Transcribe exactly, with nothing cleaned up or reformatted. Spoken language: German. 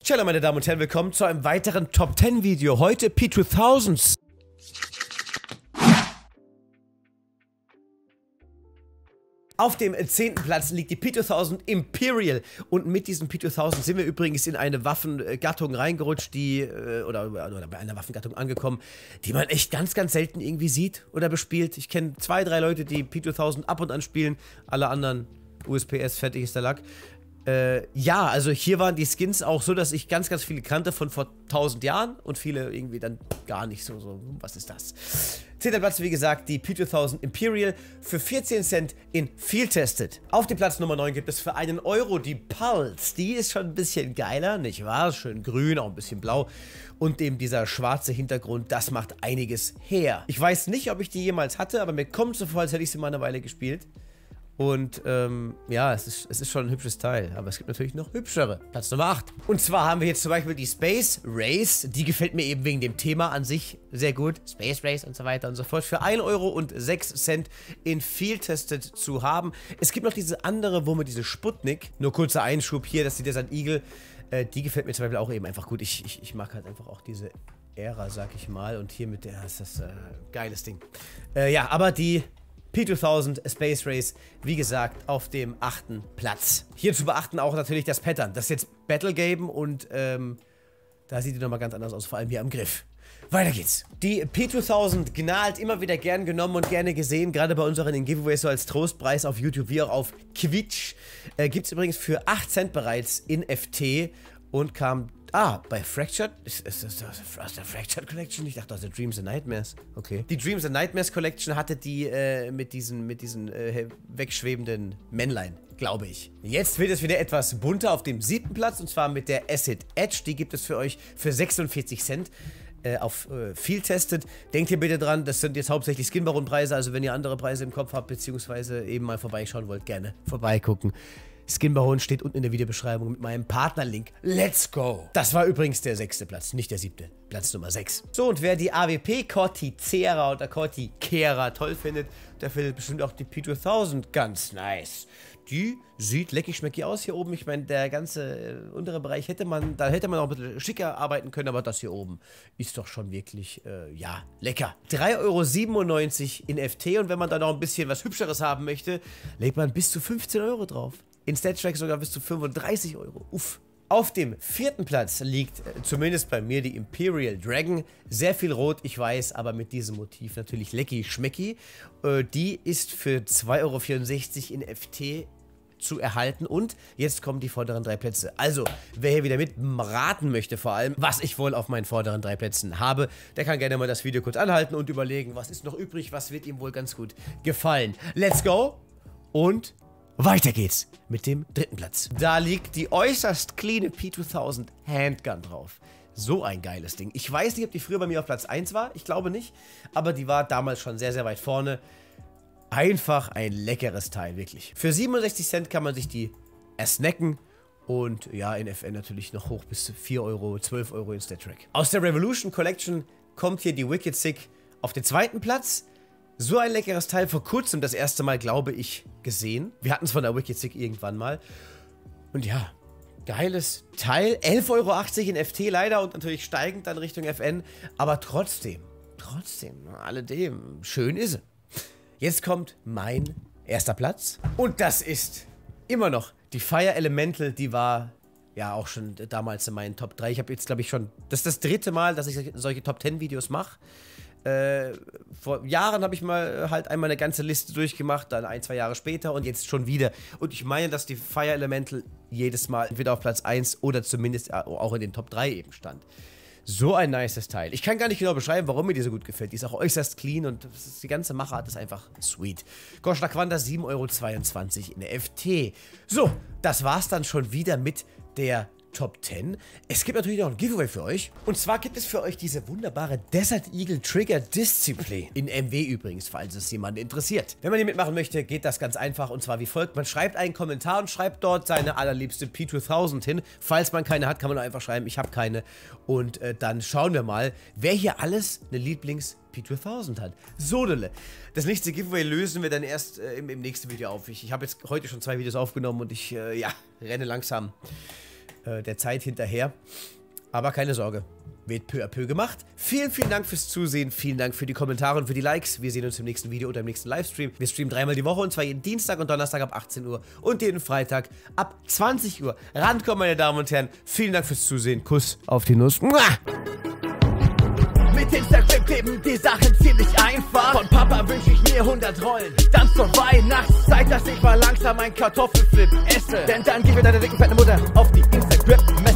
Hallo meine Damen und Herren, willkommen zu einem weiteren Top zehn Video. Heute P zweitausend. Auf dem zehnten Platz liegt die P zweitausend Imperial und mit diesem P zweitausend sind wir übrigens in eine Waffengattung reingerutscht, die, äh, oder, oder bei einer Waffengattung angekommen, die man echt ganz, ganz selten irgendwie sieht oder bespielt. Ich kenne zwei, drei Leute, die P zweitausend ab und an spielen, alle anderen U S P S, fertig ist der Lack. Äh, ja, also hier waren die Skins auch so, dass ich ganz, ganz viele kannte von vor tausend Jahren und viele irgendwie dann gar nicht so, so, was ist das? zehnter Platz, wie gesagt, die P zweitausend Imperial für vierzehn Cent in Field Tested. Auf dem Platz Nummer neun gibt es für einen Euro die Pulse. Die ist schon ein bisschen geiler, nicht wahr? Schön grün, auch ein bisschen blau. Und eben dieser schwarze Hintergrund, das macht einiges her. Ich weiß nicht, ob ich die jemals hatte, aber mir kommt so vor, als hätte ich sie mal eine Weile gespielt. Und ähm, ja, es ist, es ist schon ein hübsches Teil, aber es gibt natürlich noch hübschere. Platz Nummer acht. Und zwar haben wir jetzt zum Beispiel die Space Race. Die gefällt mir eben wegen dem Thema an sich sehr gut. Space Race und so weiter und so fort. Für ein Euro und sechs Cent in Field Tested zu haben. Es gibt noch diese andere, wo mit diese Sputnik. Nur kurzer Einschub hier, das ist die Desert Eagle. Äh, die gefällt mir zum Beispiel auch eben einfach gut. Ich, ich, ich mag halt einfach auch diese Ära, sag ich mal. Und hier mit der ist das äh, geiles Ding. Äh, ja, aber die P zweitausend Space Race, wie gesagt, auf dem achten Platz. Hier zu beachten auch natürlich das Pattern. Das ist jetzt Battle Game und ähm, da sieht die nochmal ganz anders aus, vor allem hier am Griff. Weiter geht's. Die P zweitausend Gnalt, immer wieder gern genommen und gerne gesehen, gerade bei unseren Giveaways so als Trostpreis auf YouTube wie auch auf Twitch. Äh, Gibt es übrigens für acht Cent bereits in F T und kam... Ah, bei Fractured? Ist, ist, ist das aus der Fractured Collection? Ich dachte aus der Dreams and Nightmares. Okay. Die Dreams and Nightmares Collection hatte die äh, mit diesen, mit diesen äh, wegschwebenden Männlein, glaube ich. Jetzt wird es wieder etwas bunter auf dem siebten Platz und zwar mit der Acid Edge. Die gibt es für euch für sechsundvierzig Cent. Äh, auf äh, Field Tested. Denkt ihr bitte dran, das sind jetzt hauptsächlich Skin-Baron-Preise, also wenn ihr andere Preise im Kopf habt, beziehungsweise eben mal vorbeischauen wollt, gerne vorbeigucken. Skin-Baron steht unten in der Videobeschreibung mit meinem Partnerlink. Let's go! Das war übrigens der sechste Platz, nicht der siebte. Platz Nummer sechs. So, und wer die A W P Corticera oder Corticera toll findet, der findet bestimmt auch die P zweitausend ganz nice. Die sieht leckig schmeckig aus hier oben. Ich meine, der ganze äh, untere Bereich hätte man, da hätte man auch ein bisschen schicker arbeiten können, aber das hier oben ist doch schon wirklich, äh, ja, lecker. drei Euro siebenundneunzig in F T und wenn man da noch ein bisschen was Hübscheres haben möchte, legt man bis zu fünfzehn Euro drauf. In StatTrak sogar bis zu fünfunddreißig Euro. Uff. Auf dem vierten Platz liegt äh, zumindest bei mir die Imperial Dragon. Sehr viel rot, ich weiß, aber mit diesem Motiv natürlich lecky schmecky. Äh, die ist für zwei Euro vierundsechzig in F T zu erhalten und jetzt kommen die vorderen drei Plätze. Also, wer hier wieder mitraten möchte vor allem, was ich wohl auf meinen vorderen drei Plätzen habe, der kann gerne mal das Video kurz anhalten und überlegen, was ist noch übrig, was wird ihm wohl ganz gut gefallen. Let's go und... weiter geht's mit dem dritten Platz. Da liegt die äußerst cleane P zweitausend Handgun drauf. So ein geiles Ding. Ich weiß nicht, ob die früher bei mir auf Platz eins war. Ich glaube nicht. Aber die war damals schon sehr, sehr weit vorne. Einfach ein leckeres Teil, wirklich. Für siebenundsechzig Cent kann man sich die ersnacken. Und ja, in F N natürlich noch hoch bis vier Euro, zwölf Euro in StatTrak. Aus der Revolution Collection kommt hier die Wicked Sick auf den zweiten Platz. So ein leckeres Teil, vor kurzem das erste Mal, glaube ich, gesehen. Wir hatten es von der Wicked Sick irgendwann mal. Und ja, geiles Teil. elf Euro achtzig in F T leider und natürlich steigend dann Richtung F N. Aber trotzdem, trotzdem, alledem, schön ist sie. Jetzt kommt mein erster Platz. Und das ist immer noch die Fire Elemental, die war... ja, auch schon damals in meinen Top drei. Ich habe jetzt, glaube ich, schon... das ist das dritte Mal, dass ich solche Top zehn Videos mache. Äh, vor Jahren habe ich mal halt einmal eine ganze Liste durchgemacht, dann ein, zwei Jahre später und jetzt schon wieder. Und ich meine, dass die Fire Elemental jedes Mal entweder auf Platz eins oder zumindest auch in den Top drei eben stand. So ein nices Teil. Ich kann gar nicht genau beschreiben, warum mir die so gut gefällt. Die ist auch äußerst clean und das ist, die ganze Machart ist einfach sweet. Goshla Quanta sieben Euro zweiundzwanzig in der F T. So, das war's dann schon wieder mit der Top zehn. Es gibt natürlich noch ein Giveaway für euch. Und zwar gibt es für euch diese wunderbare Desert Eagle Trigger Disziplin. In M W übrigens, falls es jemanden interessiert. Wenn man hier mitmachen möchte, geht das ganz einfach. Und zwar wie folgt. Man schreibt einen Kommentar und schreibt dort seine allerliebste P zweitausend hin. Falls man keine hat, kann man einfach schreiben, ich habe keine. Und äh, dann schauen wir mal, wer hier alles eine Lieblings- P zweitausend hat. Sodele. Das nächste Giveaway lösen wir dann erst äh, im, im nächsten Video auf. Ich, ich habe jetzt heute schon zwei Videos aufgenommen und ich, äh, ja, renne langsam äh, der Zeit hinterher. Aber keine Sorge, wird peu à peu gemacht. Vielen, vielen Dank fürs Zusehen, vielen Dank für die Kommentare und für die Likes. Wir sehen uns im nächsten Video oder im nächsten Livestream. Wir streamen dreimal die Woche und zwar jeden Dienstag und Donnerstag ab achtzehn Uhr und jeden Freitag ab zwanzig Uhr. Rankommen, meine Damen und Herren. Vielen Dank fürs Zusehen. Kuss auf die Nuss. Mua! Mit Instagram kleben die Sachen ziemlich einfach. Von Papa wünsch ich mir hundert Rollen. Dann zur Weihnachtszeit, dass ich mal langsam ein Kartoffelflip esse. Denn dann gib mir deine dicken fette Mutter auf die Instagram-Messe.